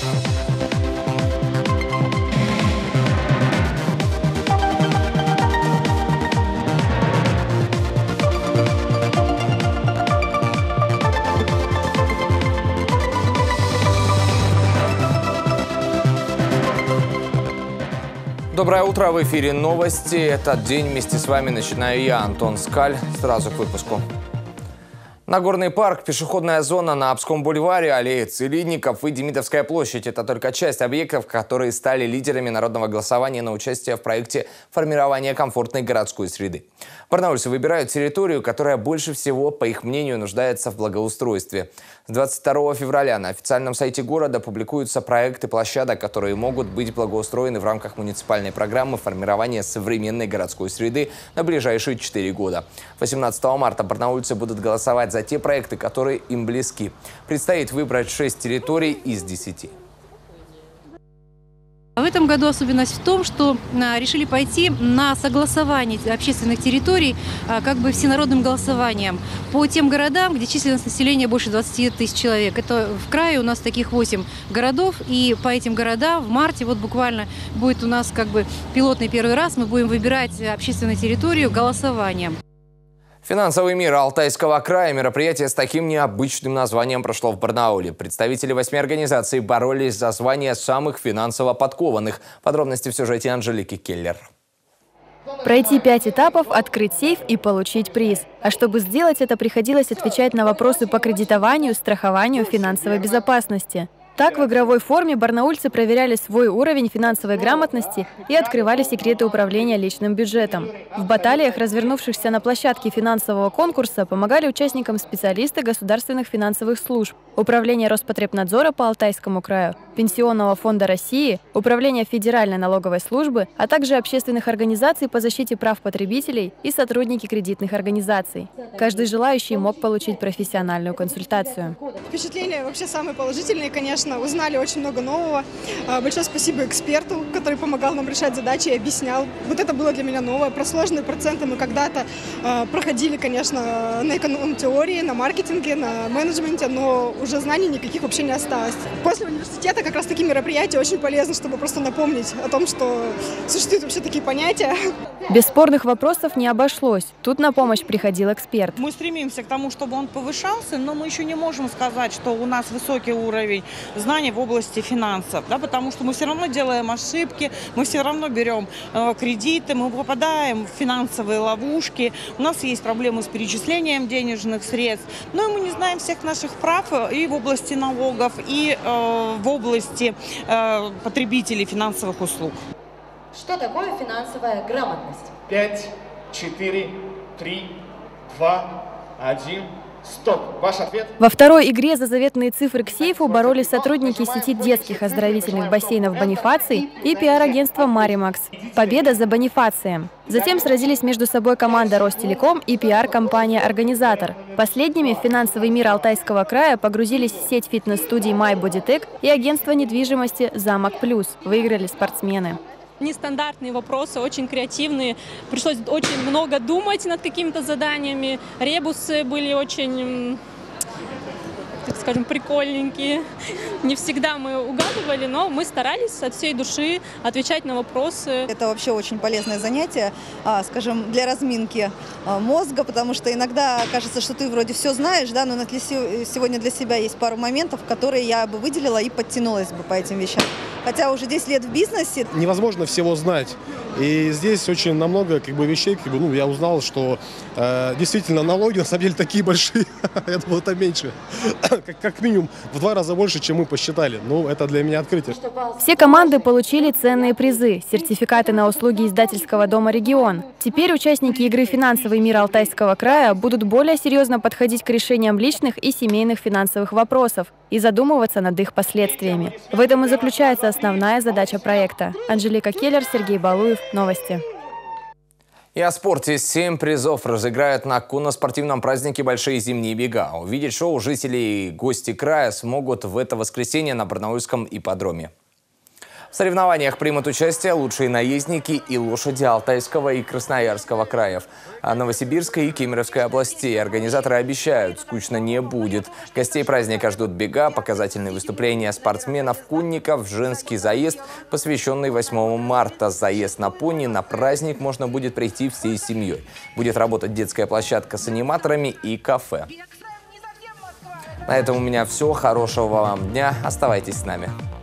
Доброе утро, в эфире новости. Этот день вместе с вами начинаю я, Антон Скаль. Сразу к выпуску. Нагорный парк, пешеходная зона на Обском бульваре, аллея Целинников и Демидовская площадь – это только часть объектов, которые стали лидерами народного голосования на участие в проекте формирования комфортной городской среды. Барнаульцы выбирают территорию, которая больше всего, по их мнению, нуждается в благоустройстве. С 22 февраля на официальном сайте города публикуются проекты площадок, которые могут быть благоустроены в рамках муниципальной программы формирования современной городской среды на ближайшие 4 года. 18 марта барнаульцы будут голосовать за те проекты, которые им близки. Предстоит выбрать 6 территорий из 10. В этом году особенность в том, что решили пойти на согласование общественных территорий как бы всенародным голосованием по тем городам, где численность населения больше 20 тысяч человек. Это в крае у нас таких 8 городов, и по этим городам в марте вот буквально будет у нас как бы пилотный первый раз, мы будем выбирать общественную территорию голосованием. Финансовый мир Алтайского края. Мероприятие с таким необычным названием прошло в Барнауле. Представители 8 организаций боролись за звание самых финансово подкованных. Подробности в сюжете Анжелики Келлер. Пройти 5 этапов, открыть сейф и получить приз. А чтобы сделать это, приходилось отвечать на вопросы по кредитованию, страхованию, финансовой безопасности. Так, в игровой форме барнаульцы проверяли свой уровень финансовой грамотности и открывали секреты управления личным бюджетом. В баталиях, развернувшихся на площадке финансового конкурса, помогали участникам специалисты государственных финансовых служб, Управление Роспотребнадзора по Алтайскому краю, Пенсионного фонда России, Управление Федеральной налоговой службы, а также общественных организаций по защите прав потребителей и сотрудники кредитных организаций. Каждый желающий мог получить профессиональную консультацию. Впечатления вообще самые положительные, конечно. Узнали очень много нового. Большое спасибо эксперту, который помогал нам решать задачи и объяснял. Вот это было для меня новое. Про сложные проценты мы когда-то проходили, конечно, на эконом-теории, на маркетинге, на менеджменте, но уже знаний никаких вообще не осталось. После университета как раз такие мероприятия очень полезны, чтобы просто напомнить о том, что существуют вообще такие понятия. Без спорных вопросов не обошлось. Тут на помощь приходил эксперт. Мы стремимся к тому, чтобы он повышался, но мы еще не можем сказать, что у нас высокий уровень знаний в области финансов, да, потому что мы все равно делаем ошибки, мы все равно берем кредиты, мы попадаем в финансовые ловушки, у нас есть проблемы с перечислением денежных средств, но мы не знаем всех наших прав и в области налогов, и в области потребителей финансовых услуг. Что такое финансовая грамотность? 5, 4, 3, 2, 1... Стоп! Ваш ответ? Во второй игре за заветные цифры к сейфу боролись сотрудники сети детских оздоровительных бассейнов «Бонифаций» и пиар-агентства «Маримакс». Победа за «Бонифацием». Затем сразились между собой команда «Ростелеком» и пиар-компания «Организатор». Последними в финансовый мир Алтайского края погрузились сеть фитнес-студий «MyBodyTech» и агентство недвижимости «Замок Плюс». Выиграли спортсмены. Нестандартные вопросы, очень креативные. Пришлось очень много думать над какими-то заданиями. Ребусы были очень, так скажем, прикольненькие. Не всегда мы угадывали, но мы старались от всей души отвечать на вопросы. Это вообще очень полезное занятие, скажем, для разминки мозга, потому что иногда кажется, что ты вроде все знаешь, да, но сегодня для себя есть пару моментов, которые я бы выделила и подтянулась бы по этим вещам. Хотя уже 10 лет в бизнесе. Невозможно всего знать. И здесь очень намного вещей, я узнал, что действительно налоги на самом деле такие большие. Я думал, это меньше. Как минимум в 2 раза больше, чем мы посчитали. Это для меня открытие. Все команды получили ценные призы, сертификаты на услуги издательского дома «Регион». Теперь участники игры «Финансовый мир Алтайского края» будут более серьезно подходить к решениям личных и семейных финансовых вопросов и задумываться над их последствиями. В этом и заключается основная задача проекта. Анжелика Келлер, Сергей Балуев. Новости. И о спорте. 7 призов разыграют на конно-спортивном празднике «Большие зимние бега». Увидеть шоу жители и гости края смогут в это воскресенье на Барнаульском ипподроме. В соревнованиях примут участие лучшие наездники и лошади Алтайского и Красноярского краев, а Новосибирской и Кемеровской областей. Организаторы обещают, скучно не будет. Гостей праздника ждут бега, показательные выступления спортсменов-конников, женский заезд, посвященный 8 марта. Заезд на пони на праздник можно будет прийти всей семьей. Будет работать детская площадка с аниматорами и кафе. На этом у меня все. Хорошего вам дня. Оставайтесь с нами.